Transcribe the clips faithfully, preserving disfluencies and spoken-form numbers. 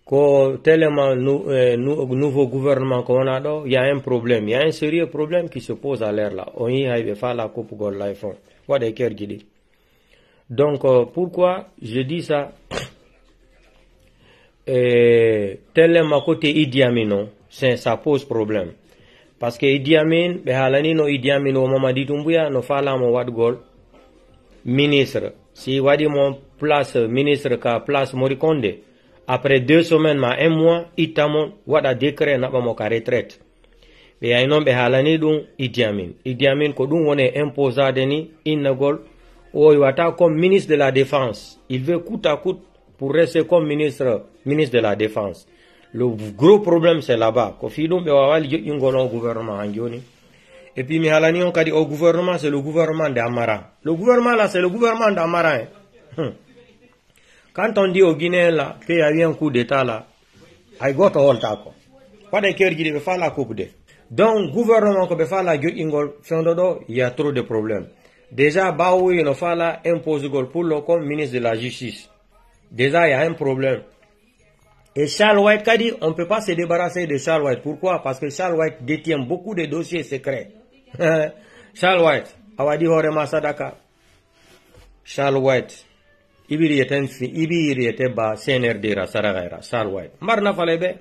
que tellement nous, euh, nous, nouveau gouvernement qu'on a, il y a un problème, il y a un sérieux problème qui se pose à l'air là. On y a fait la coupe de l'iPhone. What they care dit. Donc, euh, pourquoi je dis ça? Euh, tellement côté Idi Amin, non, ça pose problème. Parce que Idi Amin, behalani no Idi Amin au Mamadi Doumbouya, no fala mo wad gol ministre. Si wadi mon place ministre ka place Morikonde. Après deux semaines, ma un mois, itamon wada décret na ba mo ka retraite. Be ay non behalani dum Idi Amin. Idi Amin ko dum wone imposade ni innagol o wata comme ministre de la défense. Il veut coûte à coûte pour rester comme ministre ministre de la défense. Le gros problème c'est là-bas. Ko fi dum be wawal yingolon gouvernement angioni. Et puis mihalani on kadi au gouvernement c'est le gouvernement d'Amara. Le gouvernement là c'est le gouvernement d'Amara. Hein. Hum. Quand on dit au Guinéen là qu'il y a eu un coup d'état là, I got a hold taco. Pas de cœur qui devait faire la coupe de. Donc gouvernement ko be faire la gueule ingol fendodo, il y a trop de problèmes. Déjà Baoui no fait la impose gol pour le comme ministre de la justice. Déjà il y a un problème. Et Charles White Kadi, on ne peut pas se débarrasser de Charles White. Pourquoi? Parce que Charles White détient beaucoup de dossiers secrets. Charles White, Awadi Horema Sadaka. Charles White, Ibiri était un fils, Ibiri était bas, C N R D, Saragaira, Charles White. Marna Falebe.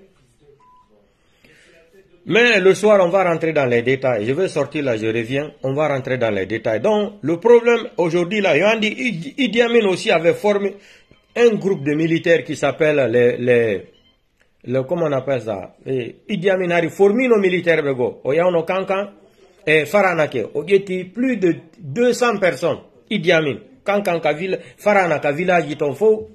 Mais le soir, on va rentrer dans les détails. Je vais sortir là, je reviens. On va rentrer dans les détails. Donc, le problème aujourd'hui là, Yandi Idi Amin aussi avait formé un groupe de militaires qui s'appelle les, les, les, comment on appelle ça? Et Idi Amin a formé nos militaires, bego. Oyano Kankan et Faranake. Oyeti plus de deux cents personnes. Idi Amin. Kankan ka ville, Faranaka village yitonfo.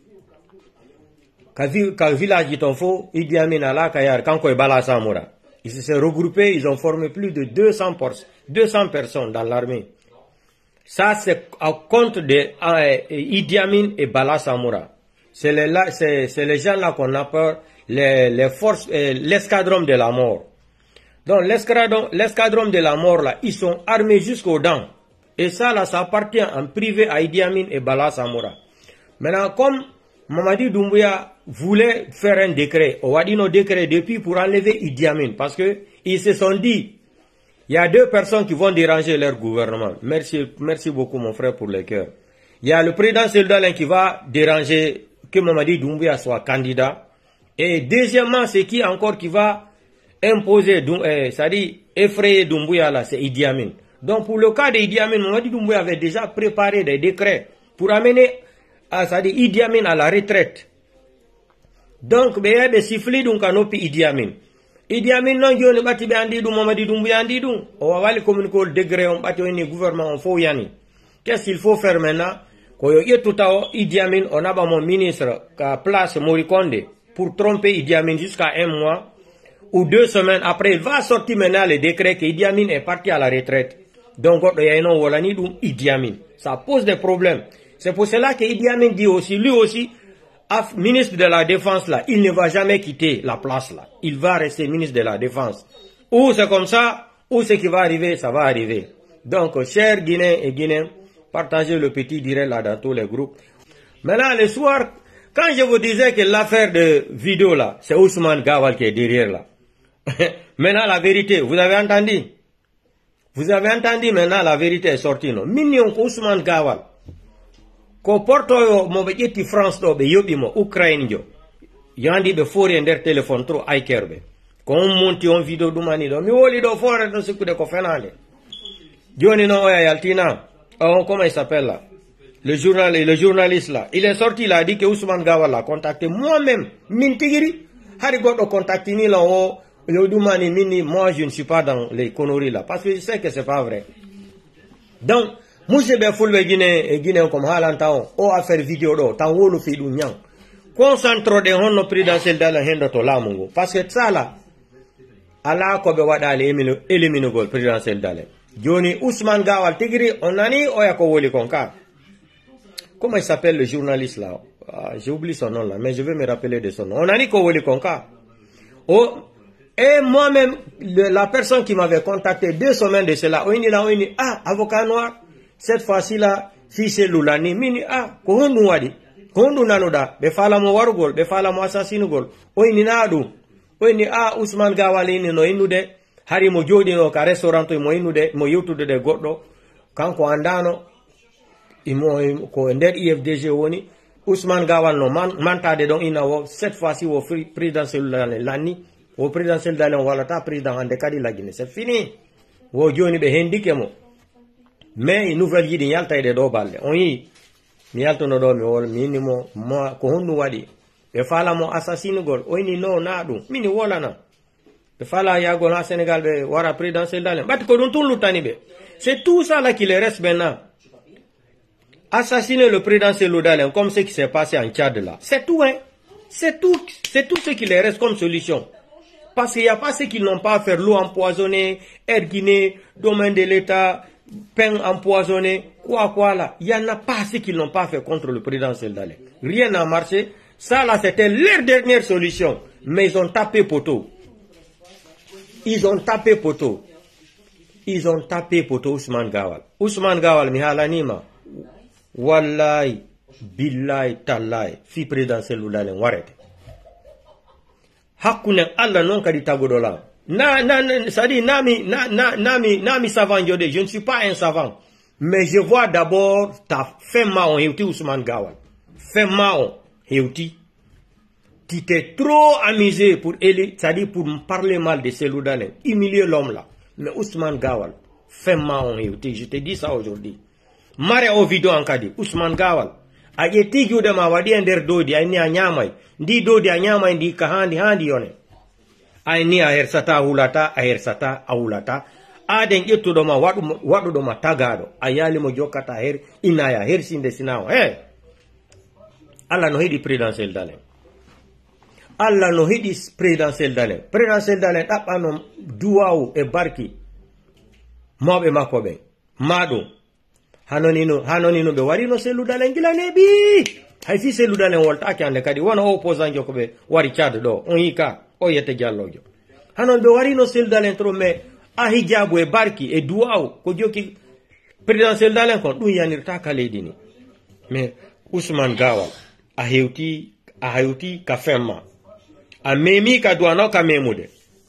Ka village yitonfo. Idi Amin ala kayar. Kanko e bala samura. Ils se sont regroupés, ils ont formé plus de deux cents personnes dans l'armée. Ça, c'est à compte de euh, Idi Amin et Bala Samoura. C'est les, les gens-là qu'on appelle les, les forces, euh, l'escadron de la mort. Donc, l'escadron de la mort, là, ils sont armés jusqu'aux dents. Et ça, là, ça appartient en privé à Idi Amin et Bala Samoura. Maintenant, comme Mamadi Doumbouya voulait faire un décret, on a dit nos décrets depuis pour enlever Idi Amin, parce que ils se sont dit, il y a deux personnes qui vont déranger leur gouvernement. Merci, merci beaucoup mon frère pour le cœur. Il y a le président Seldalin qui va déranger que Mamadi Doumbouya soit candidat. Et deuxièmement, c'est qui encore qui va imposer, euh, c'est-à-dire effrayer Doumbouya là, c'est Idi Amin. Donc pour le cas d'Idi Amin, Mamadi Doumbouya avait déjà préparé des décrets pour amener c'est-à-dire Idi Amin à la retraite. Donc, il y a des sifflets donc à Idi Amin. Idi Amin non yo ne bati be andi dum Mamadi Doumbouya andi dum. On va aller communiquer le degré on bati au gouvernement on faut yani. Qu'est-ce qu'il faut faire maintenant? Ko yo tout à Idi Amin on a ba mon ministre à place Morikonde pour tromper Idi Amin jusqu'à un mois ou deux semaines après il va sortir maintenant le décret que Idi Amin est parti à la retraite. Donc il y a non wolani dum Idi Amin. Ça pose des problèmes. C'est pour cela que Idi Amin dit aussi, lui aussi, ministre de la Défense là, il ne va jamais quitter la place là. Il va rester ministre de la Défense. Ou c'est comme ça, ou ce qui va arriver, ça va arriver. Donc, chers Guinéens et Guinéens, partagez le petit direct là dans tous les groupes. Maintenant, le soir, quand je vous disais que l'affaire de vidéo là, c'est Ousmane Gawal qui est derrière là. Maintenant, la vérité, vous avez entendu? Vous avez entendu maintenant, la vérité est sortie, non? Mignon Ousmane Gawal. Ko porto yo mo be ƴetti France ɗo ɓe yoɓi mo Ukraine jo yandi ɓe foori e nder téléphone trop ay kerɓe ko on monti on vidéo ɗumani ɗo mi woli ɗo foore ɗo sikkude ko fenande joni noon oya yaltina on comment il s'appelle là le journal le journaliste là il est sorti là dit que Ousmane Gawal l'a contacté moi-même min tigiri hari goɗɗo contactini la o yo ɗumani minni moi je ne suis pas dans les conneries là parce que je sais que c'est pas vrai. Donc Monsieur Befoulbe Guinée et Guinée comme Halantao, o affaire vidéo do, ta wolo fi du nyang. Concentre de honno présidentiel dans la hendo to lamungo. Parce que ça là, ala ko be wada le éliminer gol présidentiel dale. Joni Ousmane Gawal tigri onani oya ko woli konka. Comment il s'appelle le journaliste là? Ah, j'ai oublié son nom là, mais je vais me rappeler de son nom. Onani ko woli konka. Oh, et moi-même, la personne qui m'avait contacté deux semaines de cela, oini la oini, ah, avocat noir. Cette fois-ci là, si c'est Loulani, mini ah, kohonu wadi. kondu nanuda be fala mo warugol be fala mo assassinugol oyni naadu oyni a Ousmane Gawal ni no innude hari mo jodi no ka restaurant mo innude mo yewtude de goddo kanko andano imo ko nder I F D G woni Ousmane Gawal no man, mantade don ina wo cette fois-ci wo présidentiel lani wo présidentiel dalen wala ta président ande kadi la Guinée c'est fini wo joni be hendike mo mais nouvelle yidi yalta de do balle on yi mi yaltono do mi wol minimo mo ko honnu wadi be fala mo assassin gol oyni no na dum mini wolana be fala ya gol ha Sénégal be wara présidentiel dalen bat ko don tun lutani be c'est tout ça là qui les reste maintenant. Assassiner le président Seludalen comme ce qui s'est passé en Tchad là. C'est tout, hein. C'est tout, c'est tout ce qui les reste comme solution. Parce qu'il n'y a pas ceux qui n'ont pas à faire l'eau empoisonnée, air Guinée, domaine de l'État, pain empoisonné, quoi, quoi là. Il n'y en a pas ceux qui n'ont pas fait contre le président Seludalen. Rien n'a marché. Ça là, c'était leur dernière solution. Mais ils ont tapé poteau. Ils ont tapé poteau. Ils ont tapé poteau Ousmane Gawal. Ousmane Gawal, Mihalanima. Wallahi, billahi, tallahi, fi président Seludalen warete. Hakune Allah non kadi tagodola. Na, na, na, ça dit, nami, na, na, nami, nami savant jode. Je ne suis pas un savant. Mais je vois d'abord ta fin maon heuti Ousmane Gawal. Fin maon heuti. Tu t'es trop amusé pour, ça dit, pour me parler mal de Seludalen. Humilier l'homme là. Mais Ousmane Gawal, fin maon heuti. Je te dis ça aujourd'hui. Mare o video ankadi Ousmane Gawal a yeti jude ma wadi ender dodi ay ni a nyamay ndi dodi a nyamay ndi ka handi handi yone ay ni a hersata hulata a hersata a hulata aden ƴettuɗo ma waɗu waɗuɗo ma tagaɗo a yali mo jokkata her inaya hersinde sinawo he Allah no hiɗi présidentiel dalen Allah no hiɗi présidentiel dalen présidentiel dalen ɗaɓɓano duwawu e barki mawɓe makko ɓe maɗum hanonino hanonino be warino Seludalen gila nebi hay fi Seludalen wolta akande kadi wona opposant joko be wari Tchad do on yika o yete jallojo hanon be warino Seludalen tro me a hijabu e barki e duwaw ko joki président Seludalen kon dum yanirta kaledini mais Ousmane Gawal a hewti a hewti ka femma a memi ka duano ka memude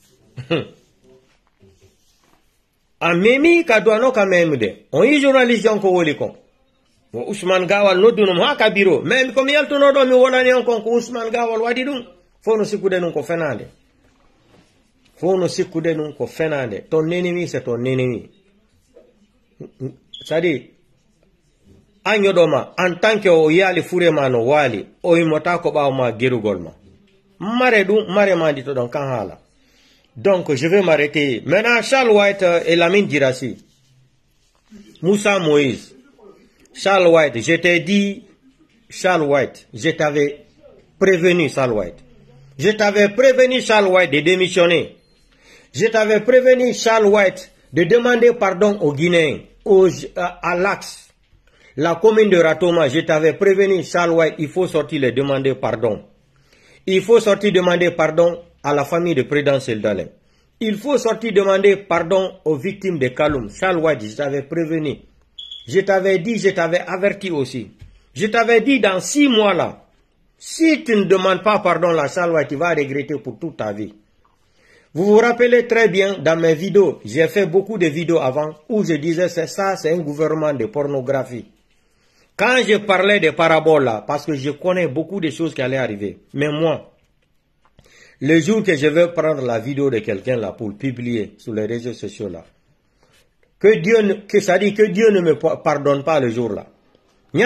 a memi ka duano ka memude on yi journaliste on ko woli kon wo Ousmane Gawal nodduno ha ka biro même comme yaltuno do mi wonani on kon ko Ousmane Gawal wadi dum fono sikude nun ko fenande fono sikude nun ko fenande ton ennemi c'est ton ennemi c'est-à-dire anyodoma en tant que o yali furema no wali o imota ko bawma gerugol ma mare dum mare mandi to don kan hala. Donc, je vais m'arrêter. Maintenant, Charles White et Lamine Girassi. Moussa Moïse. Charles White, je t'ai dit, Charles White, je t'avais prévenu, Charles White. Je t'avais prévenu, Charles White, de démissionner. Je t'avais prévenu, Charles White, de demander pardon aux Guinéens, aux, à, à l'Axe. La commune de Ratoma, je t'avais prévenu, Charles White, il faut sortir les demander pardon. Il faut sortir demander pardon à la famille de président Seludalen. Il faut sortir demander pardon aux victimes de Kaloum. Charles White, je t'avais prévenu. Je t'avais dit, je t'avais averti aussi. Je t'avais dit dans six mois là, si tu ne demandes pas pardon là, Charles White, tu vas regretter pour toute ta vie. Vous vous rappelez très bien, dans mes vidéos, j'ai fait beaucoup de vidéos avant où je disais c'est ça, c'est un gouvernement de pornographie. Quand je parlais des paraboles là, parce que je connais beaucoup de choses qui allaient arriver, mais moi, le jour que je vais prendre la vidéo de quelqu'un là pour publier sur les réseaux sociaux là, que Dieu, ne, que ça dit que Dieu ne me pardonne pas le jour là. Je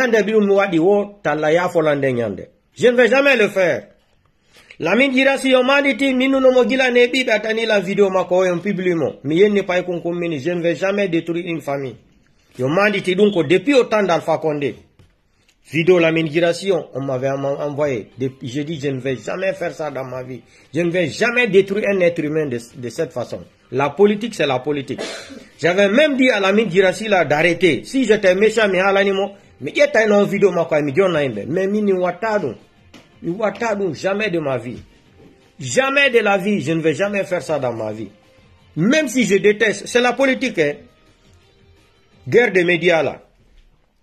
ne vais jamais le faire. Lamine Girassi humanity minu no mogila ne bi batani la vidéo mako en publiquement. Mais je ne pas concommini, je ne vais jamais détruire une famille. Humanity donc depuis autant d'Alpha Condé. Vidéo Lamine Girassi, on m'avait envoyé. Je dis, je ne vais jamais faire ça dans ma vie. Je ne vais jamais détruire un être humain de, de cette façon. La politique, c'est la politique. J'avais même dit à Lamine Girassi là d'arrêter. Si j'étais méchant, mais à l'animo, mais il y a une vidéo, mais mini watadou. Watadou, jamais de ma vie. Jamais de la vie, je ne vais jamais faire ça dans ma vie. Même si je déteste, c'est la politique, hein. Guerre des médias là.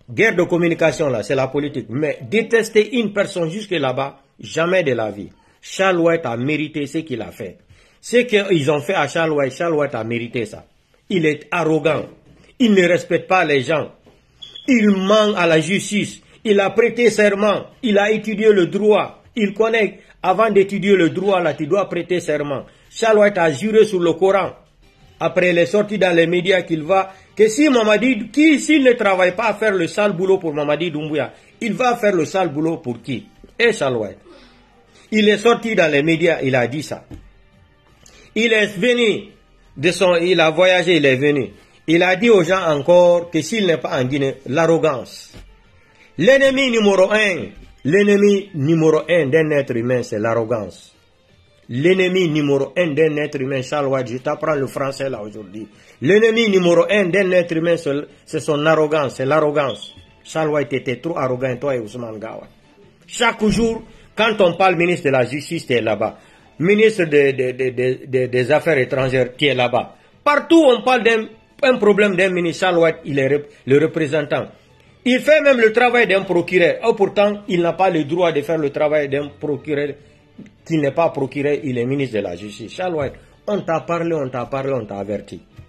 Guerre de communication, là, c'est la politique. Mais détester une personne jusque là-bas, jamais de la vie. Charles White a mérité ce qu'il a fait. Ce qu'ils ont fait à Charles White, Charles White a mérité ça. Il est arrogant. Il ne respecte pas les gens. Il ment à la justice. Il a prêté serment. Il a étudié le droit. Il connaît. Avant d'étudier le droit, là, tu dois prêter serment. Charles White a juré sur le Coran. Après, il est sorti dans les médias qu'il va, que si Mamadi, qui, s'il ne travaille pas à faire le sale boulot pour Mamadi Doumbouya, il va faire le sale boulot pour qui? Et Charles White. Il est sorti dans les médias, il a dit ça. Il est venu, de son, il a voyagé, il est venu. Il a dit aux gens encore que s'il n'est pas en Guinée, l'arrogance. L'ennemi numéro un, l'ennemi numéro un d'un être humain, c'est l'arrogance. L'ennemi numéro un d'un être humain, Charles White, je t'apprends le français là aujourd'hui. L'ennemi numéro un d'un être humain, c'est son arrogance, c'est l'arrogance. Charles White était trop arrogant, toi et Ousmane Gawat. Chaque jour, quand on parle ministre de la Justice, tu es là-bas. Ministre de, de, de, de, de, des Affaires étrangères, tu es là-bas. Partout, on parle d'un problème d'un ministre. Charles White, il est le représentant. Il fait même le travail d'un procureur. Oh, pourtant, il n'a pas le droit de faire le travail d'un procureur qui n'est pas procureur, il est ministre de la Justice. Charles White, on t'a parlé, on t'a parlé, on t'a averti.